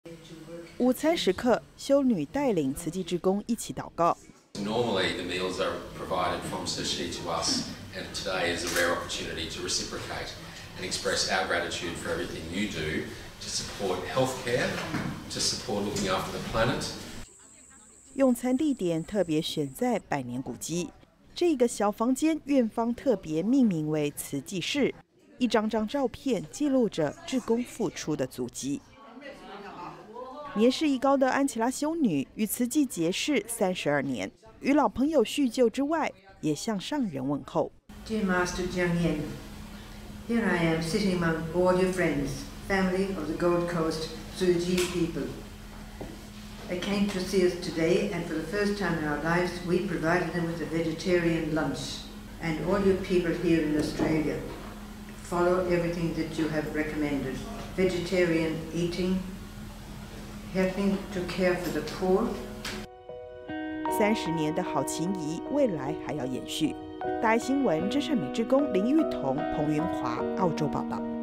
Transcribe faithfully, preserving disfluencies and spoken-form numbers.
午餐时刻，修女带领慈济志工一起祷告。 Normally, the meals are provided from Sushi to us, and today is a rare opportunity to reciprocate and express our gratitude for everything you do to support healthcare, to support looking after the planet. 用餐地点特别选在百年古迹，这个小房间院方特别命名为慈济室，一张张照片记录着志工付出的足迹。 年事已高的安琪拉修女与慈济结识三十二年，与老朋友叙旧之外，也向上人问候。 Dear Master Jiang Yen, here I am sitting among all your friends, family of the Gold Coast Tzu-chi people. They came to see us today, and for the first time in our lives, we provided them with a vegetarian lunch. And all your people here in Australia follow everything that you have recommended: vegetarian eating. Helping to care for the poor. 三十年的好情谊，未来还要延续。大爱新闻，真善美志工林玉彤、彭云华，澳洲报道。